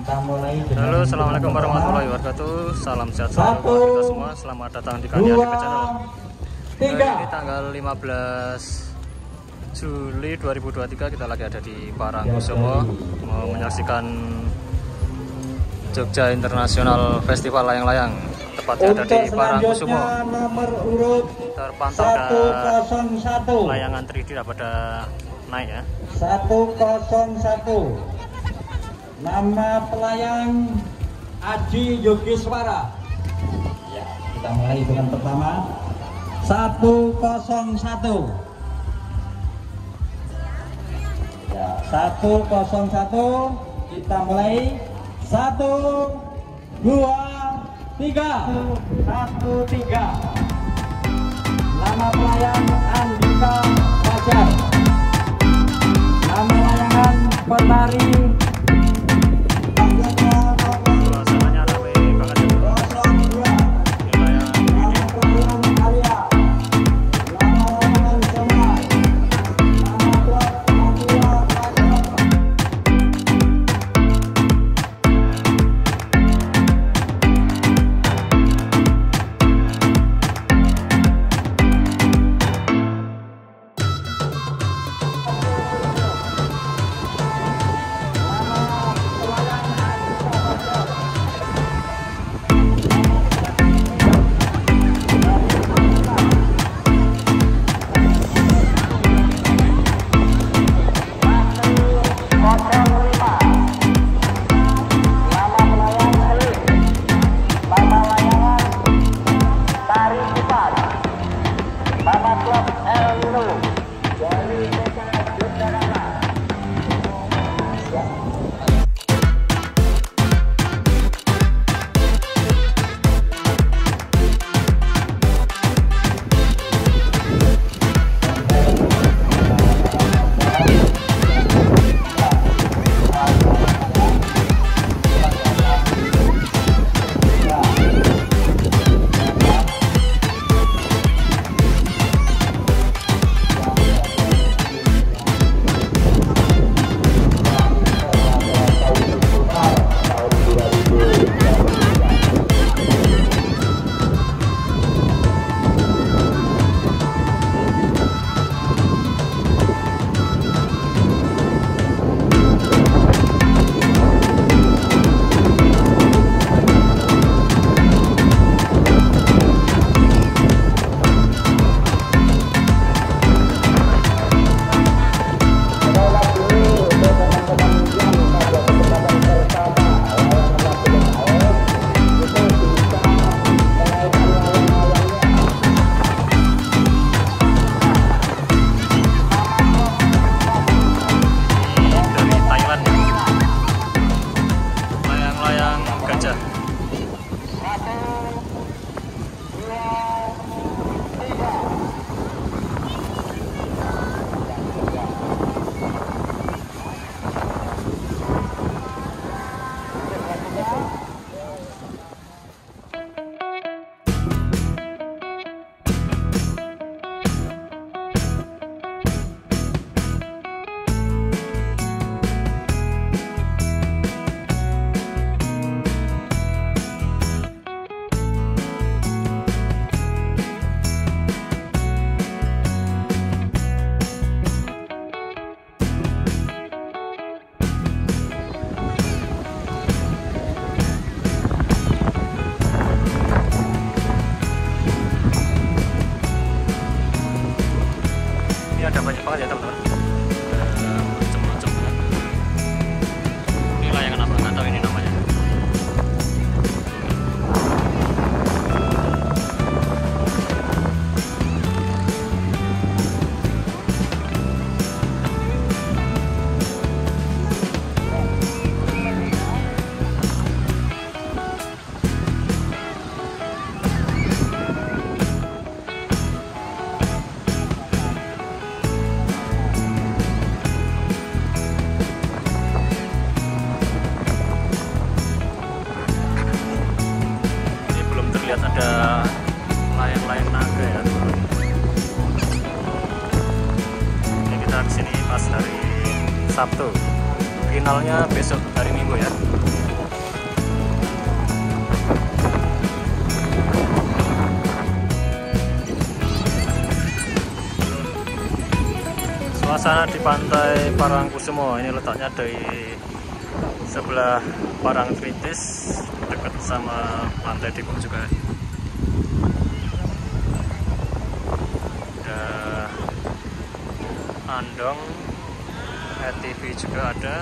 Kita mulai dengan Halo, assalamualaikum warahmatullahi wabarakatuh. Salam sehat selalu buat kita semua. Selamat datang di kami ADP Channel. Ini tanggal 15 Juli 2023, kita lagi ada di Parangkusumo, mau menyaksikan Jogja International Festival Layang-Layang. Tepatnya ada di Parangkusumo. Nomor urut Terpantau ada 101. layangan 3D pada naik ya. 101. Nama pelayang Aji Yogiswara. Ya, kita mulai dengan pertama 101. Ya, 101. Kita mulai 1, 2, 3. 1, 3. Nama pelayang Andika Fajar. Nama layangan penari Suasananya ramai banget ya. Ini layangan 3D. Ini ada banyak banget ya teman-teman. Macam-macam kan. Ini layangan apa? Nggak tahu ini namanya. Ada layang-layang naga ya. Ini kita kesini pas hari Sabtu. Finalnya besok hari Minggu ya. suasana di pantai Parangkusumo. Ini letaknya dari sebelah Parangtritis, dekat sama pantai Depok juga. Ada Andong, ATV juga ada.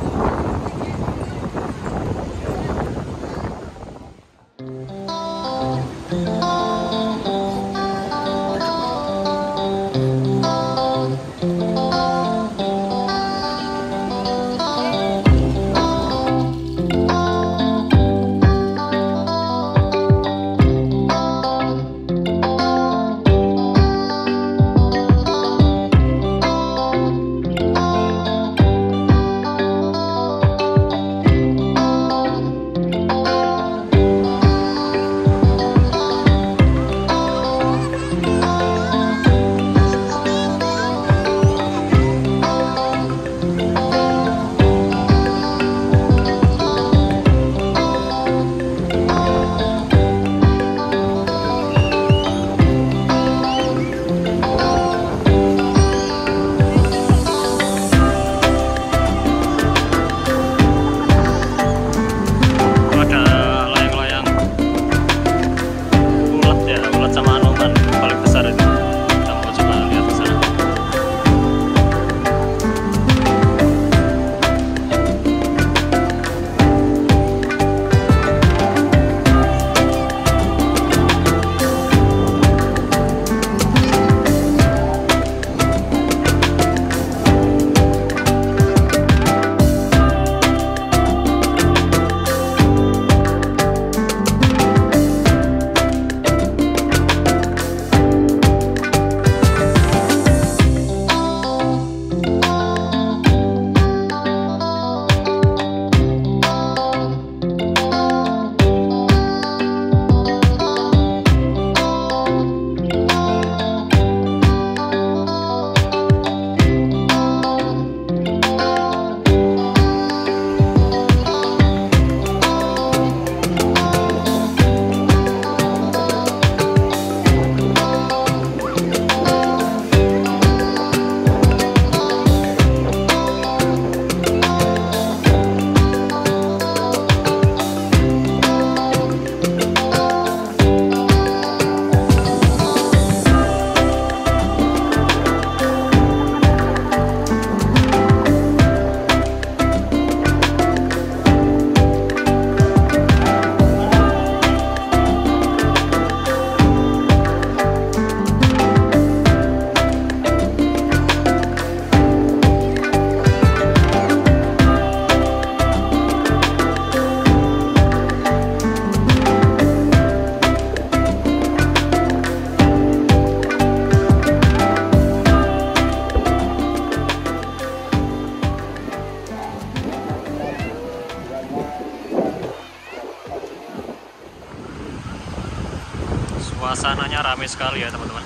Suasananya ramai sekali ya teman-teman.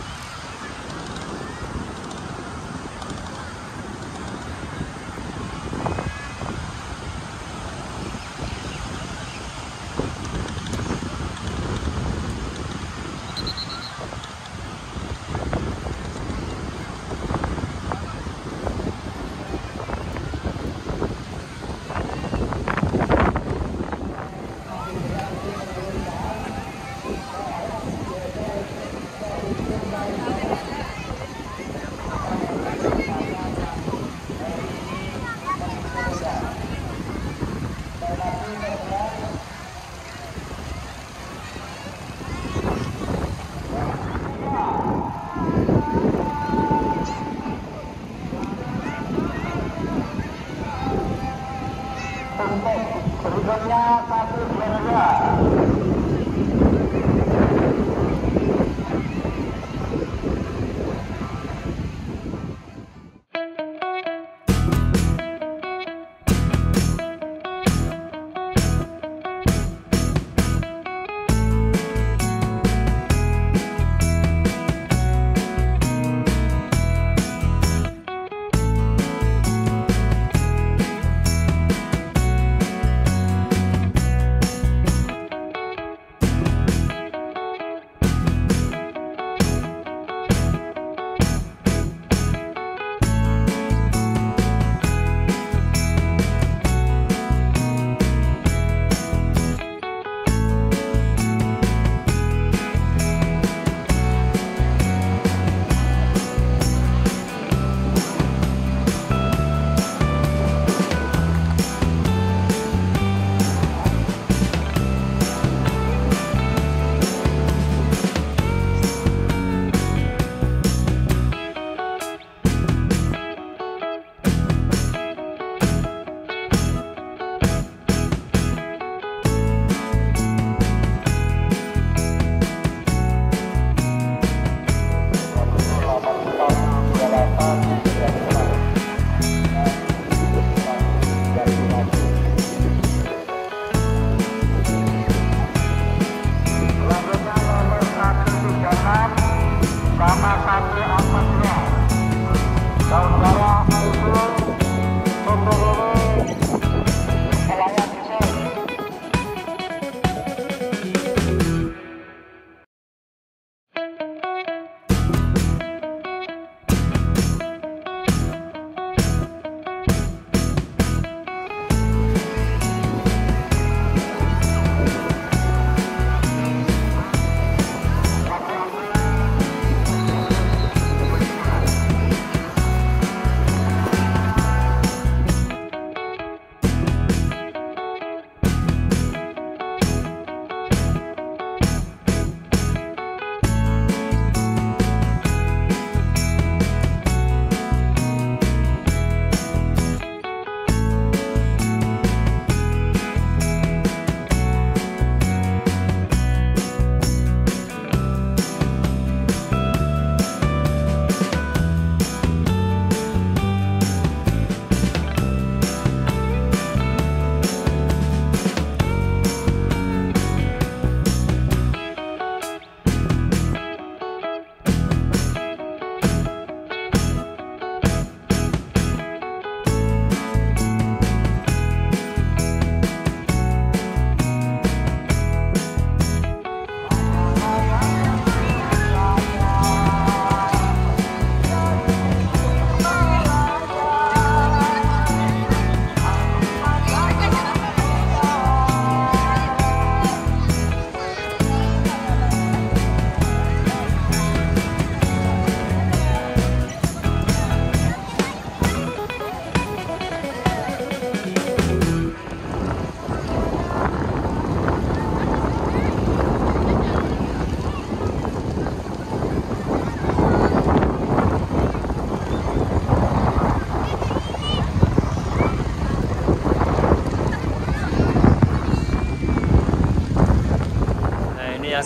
Berikutnya 1 2.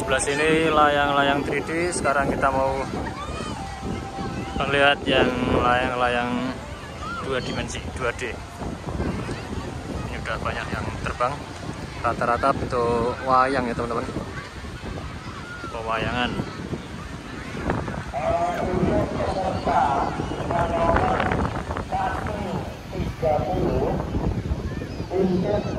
sebelah sini layang-layang 3D. Sekarang kita mau melihat yang layang-layang 2 dimensi 2D. Ini udah banyak yang terbang, rata-rata bentuk wayang ya teman-teman, pewayangan. Untuk peserta nomor 130 untuk